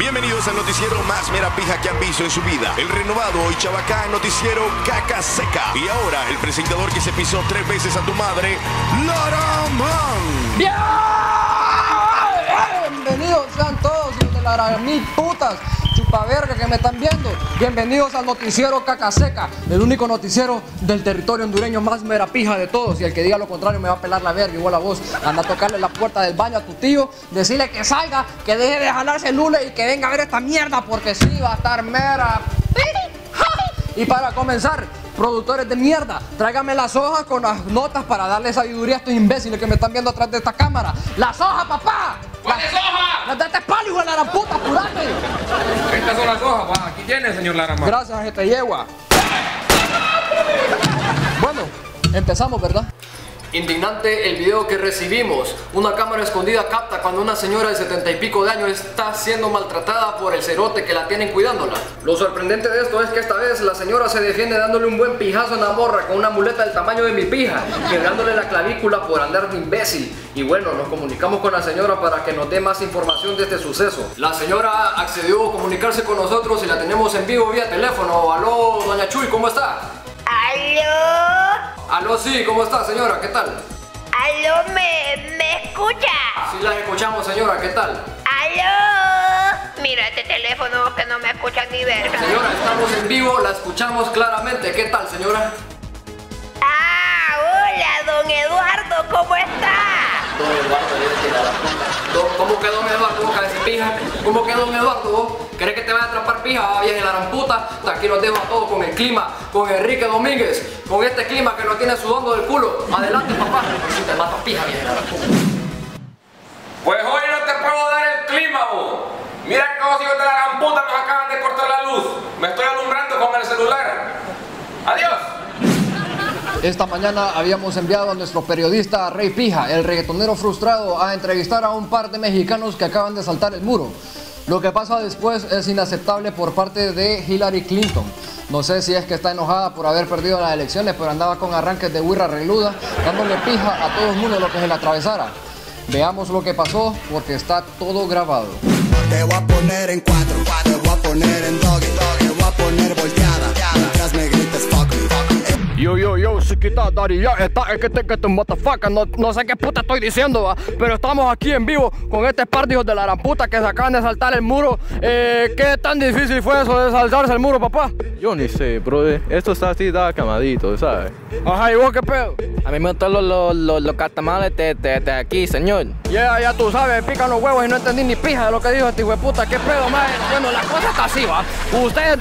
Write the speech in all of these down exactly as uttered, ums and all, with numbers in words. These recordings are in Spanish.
Bienvenidos al noticiero más mera pija que han visto en su vida. El renovado y chabacán noticiero Caca Seca. Y ahora el presentador que se pisó tres veces a tu madre, Laramán. ¡Bien! Bienvenidos sean todos, hijos de la mil putas, chupaverga que me están viendo. Bienvenidos al noticiero Caca Seca, el único noticiero del territorio hondureño más mera pija de todos. Y el que diga lo contrario me va a pelar la verga, igual a vos. Anda a tocarle la puerta del baño a tu tío, decirle que salga, que deje de jalarse el lule y que venga a ver esta mierda, porque sí va a estar mera. Y para comenzar, productores de mierda, tráigame las hojas con las notas para darle sabiduría a estos imbéciles que me están viendo atrás de esta cámara. ¡Las hojas, papá! ¿Cuáles hojas? ¡Las de este palo, hijo de la gran puta, apurate! Estas son las hojas, va. Aquí tiene, señor Laramán. Gracias, este yegua. Bueno, empezamos, ¿verdad? Indignante el video que recibimos. Una cámara escondida capta cuando una señora de setenta y pico de años está siendo maltratada por el cerote que la tienen cuidándola. Lo sorprendente de esto es que esta vez la señora se defiende dándole un buen pijazo en la morra con una muleta del tamaño de mi pija, quebrándole la clavícula por andar de imbécil. Y bueno, nos comunicamos con la señora para que nos dé más información de este suceso. La señora accedió a comunicarse con nosotros y la tenemos en vivo vía teléfono. Aló, doña Chuy, ¿cómo está? ¿Aló? Aló, sí, ¿cómo está, señora? ¿Qué tal? ¿Aló? ¿Me, me escucha? Sí, la escuchamos, señora, ¿qué tal? ¿Aló? Mira este teléfono que no me escucha ni verga. Señora, estamos en vivo, la escuchamos claramente. ¿Qué tal, señora? Ah, hola, don Eduardo, ¿cómo está? Don Eduardo, le tira la puta. Don- ¿Cómo que don Eduardo, boca de ese pija? ¿Cómo que don Eduardo, vos? ¿Querés que te vaya a atrapar pija? Va bien, la gran puta. Aquí los dejo a todos con el clima, con Enrique Domínguez, con este clima que nos tiene sudando del culo. Adelante, papá. Si te mato pija, bien, la gran puta. Pues hoy no te puedo dar el clima, vos. Mira que vos hijos de la gran puta nos acaban de cortar la luz. Me estoy alumbrando con el celular. Adiós. Esta mañana habíamos enviado a nuestro periodista Rey Pija, el reggaetonero frustrado, a entrevistar a un par de mexicanos que acaban de saltar el muro. Lo que pasa después es inaceptable por parte de Hillary Clinton. No sé si es que está enojada por haber perdido las elecciones, pero andaba con arranques de huirra reluda, dándole pija a todo el mundo lo que se le atravesara. Veamos lo que pasó, porque está todo grabado. Te voy a poner en cuatro, te voy a poner en doggy, te voy a poner volteada, mientras me grites fuck me, fuck me. Yo, yo, yo, chiquita, daddy, ya está, es que te, que te motherfucker, no, no sé qué puta estoy diciendo, ¿va? Pero estamos aquí en vivo con este par de hijos de la gran puta que se acaban de saltar el muro. Eh, ¿Qué tan difícil fue eso de saltarse el muro, papá? Yo ni sé, brother. Esto está así, da camadito, ¿sabes? Ajá, ¿y vos qué pedo? A mí me gustan los, los, los, los catamales de, de, de aquí, señor. Ya, yeah, ya tú sabes, pican los huevos y no entendí ni pija de lo que dijo este hijo de puta. ¿Qué pedo, man? Bueno, la cosa está así, ¿va? Ustedes...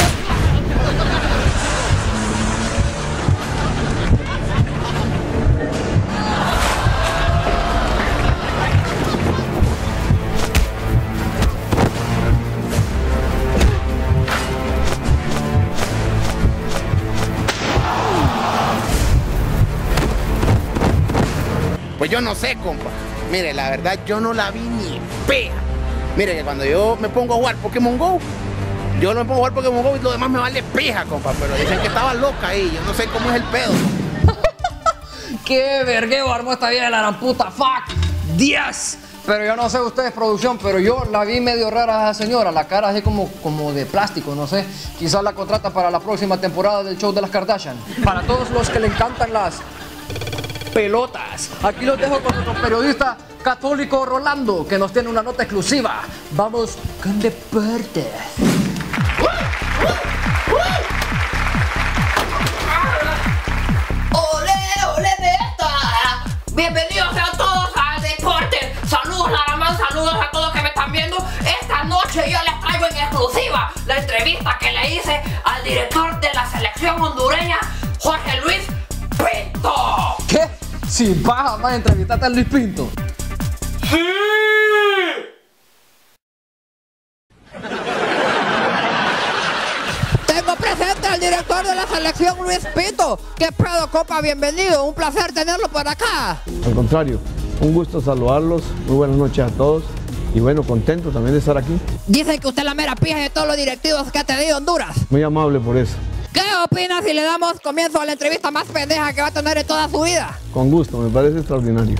Pues yo no sé, compa. Mire, la verdad yo no la vi ni pega. Mire que cuando yo me pongo a jugar Pokémon Go, yo no me pongo a jugar Pokémon Go y lo demás me vale pija, compa. Pero dicen que estaba loca ahí, yo no sé cómo es el pedo. ¡Qué vergueo armó esta vieja de la gran puta! ¡Fuck! ¡diez! Pero yo no sé ustedes, producción, pero yo la vi medio rara a esa señora, la cara así como, como de plástico, no sé. Quizás la contrata para la próxima temporada del show de las Kardashian. Para todos los que le encantan las pelotas. Aquí los dejo con nuestro periodista católico Rolando, que nos tiene una nota exclusiva. Vamos con deportes. ¡Ole, ole de esta! Bienvenidos sean todos al deporte. Saludos Laramán, saludos a todos que me están viendo. Esta noche yo les traigo en exclusiva la entrevista que le hice al director de la selección hondureña, Jorge Luis Pinto. ¿Qué? Si vas a más entrevistarte a Luis Pinto. ¡Sí! Tengo presente al director de la selección, Luis Pinto. ¿Qué pedo, compa? Bienvenido. Un placer tenerlo por acá. Al contrario, un gusto saludarlos. Muy buenas noches a todos. Y bueno, contento también de estar aquí. Dicen que usted es la mera pija de todos los directivos que ha tenido Honduras. Muy amable por eso. ¿Qué opina si le damos comienzo a la entrevista más pendeja que va a tener en toda su vida? Con gusto, me parece extraordinario.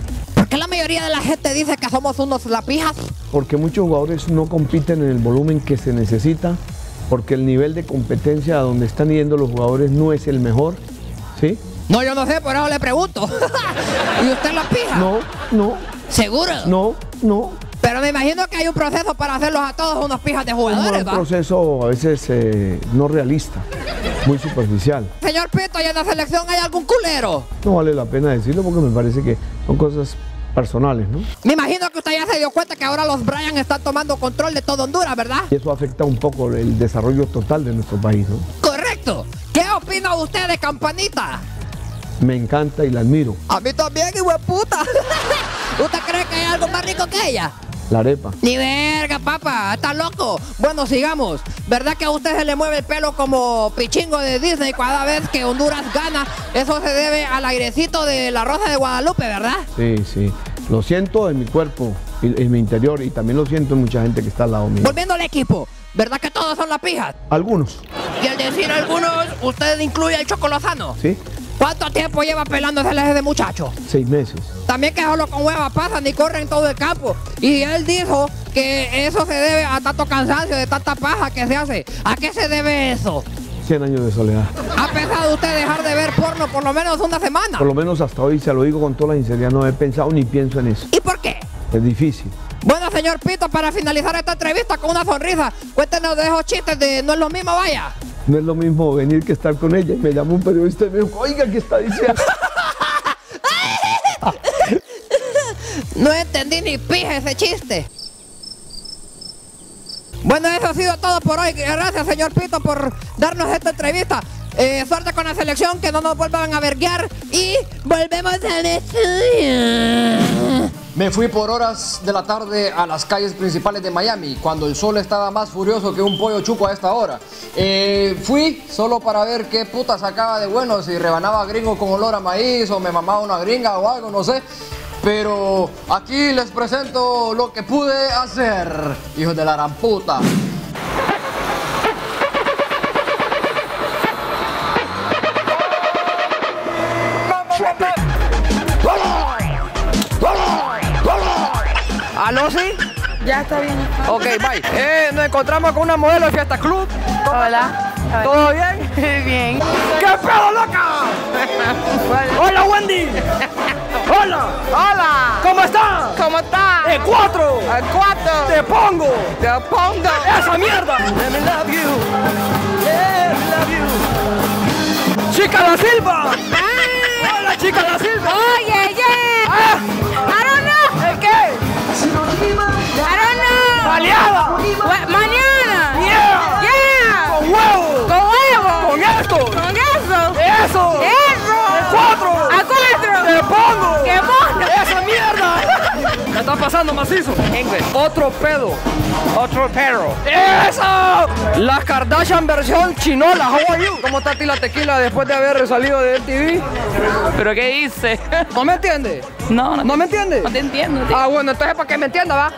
qué la mayoría de la gente dice que somos unos lapijas? Porque muchos jugadores no compiten en el volumen que se necesita, porque el nivel de competencia a donde están yendo los jugadores no es el mejor, ¿sí? No, yo no sé, por eso le pregunto. ¿Y usted la pija? No, no. ¿Seguro? No, no. Pero me imagino que hay un proceso para hacerlos a todos unos pijas de jugadores, Es un ¿va? proceso a veces eh, no realista, muy superficial. Señor Pito, ¿y en la selección hay algún culero? No vale la pena decirlo porque me parece que son cosas personales, ¿no? Me imagino que usted ya se dio cuenta que ahora los Bryan están tomando control de todo Honduras, ¿verdad? Y eso afecta un poco el desarrollo total de nuestro país, ¿no? Correcto. ¿Qué opina usted de Campanita? Me encanta y la admiro. A mí también, hijo de puta. ¿Usted cree que hay algo más rico que ella? La arepa. Ni verga, papá, está loco. Bueno, sigamos. ¿Verdad que a usted se le mueve el pelo como pichingo de Disney cada vez que Honduras gana? Eso se debe al airecito de la Rosa de Guadalupe, ¿verdad? Sí, sí. Lo siento en mi cuerpo, y en mi interior, y también lo siento en mucha gente que está al lado mío. Volviendo al equipo, ¿verdad que todos son lapijas? Algunos. Y al decir algunos, ¿usted incluye al Choco Lozano? Sí. ¿Cuánto tiempo lleva pelándose el eje de muchacho? Seis meses. También que solo con hueva pasan y corren todo el campo. Y él dijo que eso se debe a tanto cansancio, de tanta paja que se hace. ¿A qué se debe eso? Cien años de soledad. ¿Ha pensado usted dejar de ver porno por lo menos una semana? Por lo menos hasta hoy, se lo digo con toda la sinceridad, no he pensado ni pienso en eso. ¿Y por qué? Es difícil. Bueno, señor Pito, para finalizar esta entrevista con una sonrisa, cuéntenos de esos chistes de no es lo mismo, vaya. No es lo mismo venir que estar con ella. Y me llamó un periodista y me dijo, oiga, ¿qué está diciendo? No entendí ni pija ese chiste. Bueno, eso ha sido todo por hoy. Gracias, señor Pito, por darnos esta entrevista. Eh, suerte con la selección, que no nos vuelvan a verguear. Y volvemos al estudio. Me fui por horas de la tarde a las calles principales de Miami, cuando el sol estaba más furioso que un pollo chuco a esta hora. Eh, fui solo para ver qué puta sacaba de bueno, si rebanaba gringo con olor a maíz o me mamaba una gringa o algo, no sé. Pero aquí les presento lo que pude hacer, hijos de la gran puta. ¿Aló, sí? Ya está bien. Ok, bye. Eh, nos encontramos con una modelo de Fiesta Club. Hola. ¿Todo bien? Bien. ¿Qué pedo, loca? Hola, Wendy. Hola. Hola. ¿Cómo estás? ¿Cómo estás? El cuatro. El cuatro. Te pongo. Te pongo. Esa mierda. Let me love you. Let me love you. Chica da Silva. Ah. Hola, chica da Silva. Oye, yeah. Ah. I don't know. ¿El qué? I don't know. Baleada. Mañana. Yeah. Yeah. Con huevo. Con huevo. Con esto. Con eso. Eso. Eso. El cuatro. A cuatro. Te pongo. ¡Qué mono! ¡Esa mierda! ¿Qué está pasando, macizo? English. Otro pedo. Otro perro. ¡Eso! La Kardashian versión chinola. How are you? ¿Cómo está a ti la tequila después de haber salido de M T V? ¿Pero qué hice? ¿No me entiendes? No, no. ¿No me entiendes? No te entiendo, tío. Ah, bueno, entonces para que me entienda, ¿va?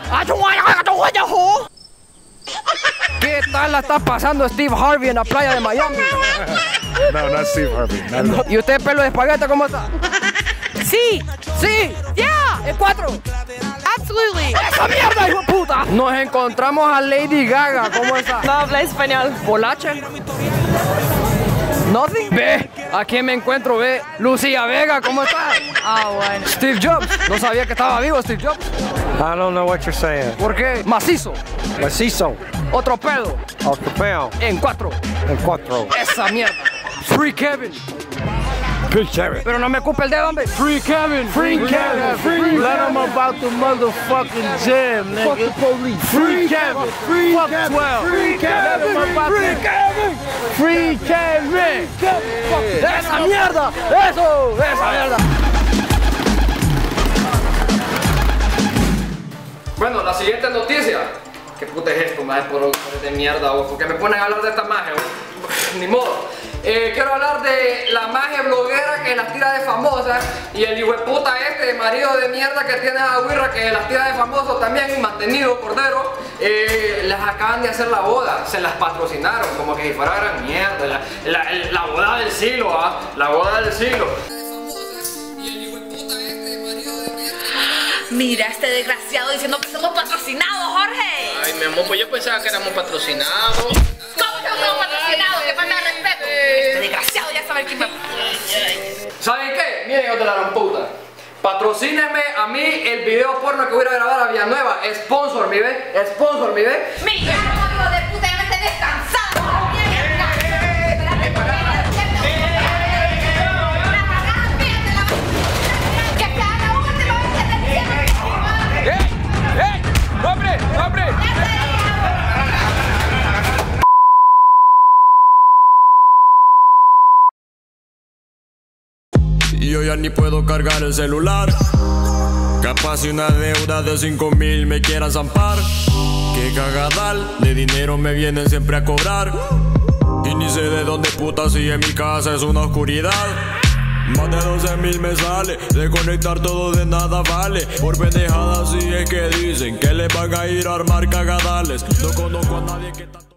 ¿Qué tal la está pasando Steve Harvey en la playa de Miami? No, no es Steve Harvey. No, no. ¿Y usted, pelo de espagueta, cómo está? Sí. ¡Sí! Yeah. ¿El cuatro? Absolutely. ¡Esa mierda, hijo de puta! Nos encontramos a Lady Gaga. ¿Cómo está? No habla español. ¿Polache? ¿Nothing? Ve, ¿a quién me encuentro? Ve, Lucía Vega, ¿cómo está? Ah, bueno. Steve Jobs. No sabía que estaba vivo Steve Jobs. I don't know what you're saying. ¿Por qué? Macizo. Macizo. Otro pedo. Otro pedo. En cuatro. En cuatro. Esa mierda. Free Kevin. Free Kevin. Pero no me ocupe el dedo, hombre. Free Kevin. Free, Free Kevin. Free Kevin. Let him about the motherfucking jam, nigga. Fuck the police. Free Kevin. Free Fuck Kevin. twelve. Free Kevin. Let him about Free Kevin. Free Kevin. Kevin. ¡Esa mierda! ¡Eso! ¡Esa mierda! Bueno, la siguiente noticia. ¿Qué puta es esto, maje, por de mierda? ¿O porque me ponen a hablar de esta maje? Ni modo. Eh, quiero hablar de la maje bloguera que las tira de famosas y el hijueputa este, marido de mierda que tiene a Wirra que las tira de famosos también, mantenido, cordero. Eh, las acaban de hacer la boda, se las patrocinaron como que si fuera gran mierda. La, la, la boda del siglo, ¿ah? La boda del siglo. Y el hijueputa este, marido de mierda. Mira este desgraciado diciendo que somos patrocinados, Jorge. Ay, mi amor, pues yo pensaba que éramos patrocinados. ¿Cómo que no somos patrocinados? ¡Qué falta de respeto! Este desgraciado ya sabe quién me... ¿Saben qué? Miren, hijos de la gran puta. Patrocínenme a mí el video porno que voy a grabar a Villanueva. Sponsor, mi ve. Sponsor, mi ve. Mira, hijo de puta, ya me estoy descansado. ¡Hombre! ¡Hombre! Y yo ya ni puedo cargar el celular. Capaz si una deuda de cinco mil me quieran zampar. Que cagadal de dinero me vienen siempre a cobrar. Y ni sé de dónde puta si en mi casa es una oscuridad. Más de doce mil me sale, de conectar todo de nada vale. Por pendejadas si es que dicen que le van a ir a armar cagadales. No conozco a nadie que tanto...